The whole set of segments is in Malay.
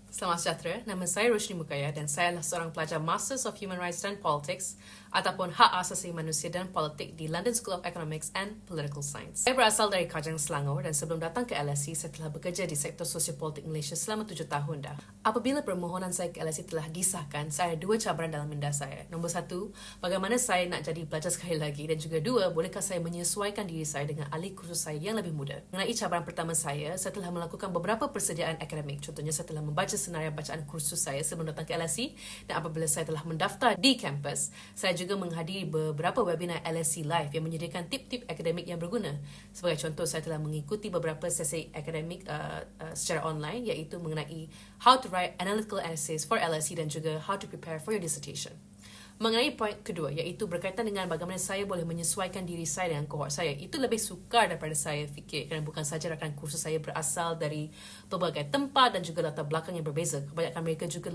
Selamat sejahtera, nama saya Roshinee Mookaiah dan saya adalah seorang pelajar Masters of Human Rights dan Politics ataupun Hak Asasi Manusia dan Politik di London School of Economics and Political Science. Saya berasal dari Kajang, Selangor dan sebelum datang ke LSE, saya telah bekerja di sektor sosiopolitik Malaysia selama 7 tahun dah. Apabila permohonan saya ke LSE telah disahkan, saya ada 2 cabaran dalam minda saya. Nombor 1, bagaimana saya nak jadi pelajar sekali lagi dan juga 2, bolehkah saya menyesuaikan diri saya dengan ahli kursus saya yang lebih muda. Mengenai cabaran pertama saya telah melakukan beberapa persediaan akademik. Contohnya, saya telah membaca senarai bacaan kursus saya sebelum datang ke LSE dan apabila saya telah mendaftar di kampus, saya juga menghadiri beberapa webinar LSE Live yang menyediakan tip-tip akademik yang berguna. Sebagai contoh, saya telah mengikuti beberapa sesi akademik secara online iaitu mengenai how to write analytical essays for LSE dan juga how to prepare for your dissertation. Mengenai poin kedua iaitu berkaitan dengan bagaimana saya boleh menyesuaikan diri saya dengan kohort saya, itu lebih sukar daripada saya fikir kerana bukan sahaja rakan kursus saya berasal dari pelbagai tempat dan juga latar belakang yang berbeza. Kebanyakan mereka juga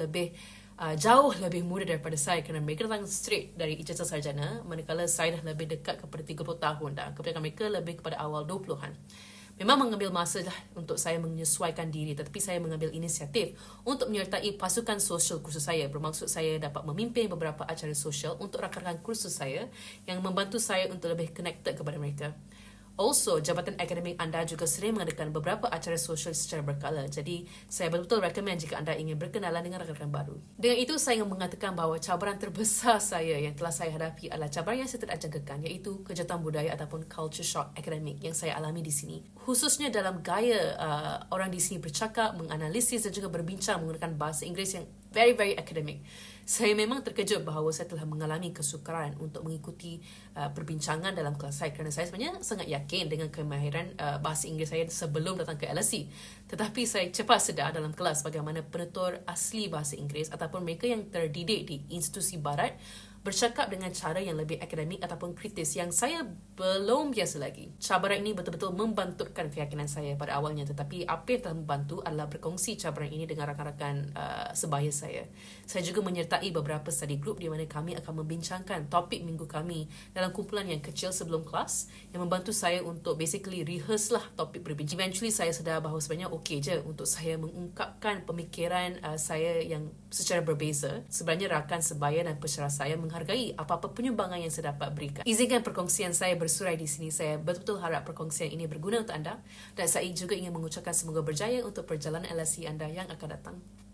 jauh lebih muda daripada saya kerana mereka datang straight dari ijazah sarjana, manakala saya dah lebih dekat kepada 30 tahun dah. Kebanyakan mereka lebih kepada awal 20-an. Memang mengambil masa lah untuk saya menyesuaikan diri, tetapi saya mengambil inisiatif untuk menyertai pasukan sosial kursus saya. Bermaksud saya dapat memimpin beberapa acara sosial untuk rakan-rakan kursus saya yang membantu saya untuk lebih connected kepada mereka. Also, jabatan akademik anda juga sering mengadakan beberapa acara sosial secara berkala. Jadi, saya betul-betul recommend jika anda ingin berkenalan dengan rakan-rakan baru. Dengan itu, saya ingin mengatakan bahawa cabaran terbesar saya yang telah saya hadapi adalah cabaran yang saya tidak jangkakan, iaitu kejahatan budaya ataupun culture shock akademik yang saya alami di sini. Khususnya dalam gaya orang di sini bercakap, menganalisis dan juga berbincang menggunakan bahasa Inggeris yang very academic. Saya memang terkejut bahawa saya telah mengalami kesukaran untuk mengikuti perbincangan dalam kelas saya kerana saya sebenarnya sangat yakin dengan kemahiran bahasa Inggeris saya sebelum datang ke LSE. Tetapi saya cepat sedar dalam kelas bagaimana penutur asli bahasa Inggeris ataupun mereka yang terdidik di institusi barat bercakap dengan cara yang lebih akademik ataupun kritis yang saya belum biasa lagi. Cabaran ini betul-betul membantutkan keyakinan saya pada awalnya, tetapi apa yang telah membantu adalah berkongsi cabaran ini dengan rakan-rakan sebaya saya. Saya juga menyertai beberapa study group di mana kami akan membincangkan topik minggu kami dalam kumpulan yang kecil sebelum kelas yang membantu saya untuk basically rehearse lah topik berbincang. Eventually saya sedar bahawa sebenarnya okey je untuk saya mengungkapkan pemikiran saya yang secara berbeza. Sebenarnya rakan sebaya dan pesyarah saya menghargai apa-apa penyumbangan yang saya dapat berikan. Izinkan perkongsian saya bersurai di sini. Saya betul-betul harap perkongsian ini berguna untuk anda dan saya juga ingin mengucapkan semoga berjaya untuk perjalanan LSE anda yang akan datang.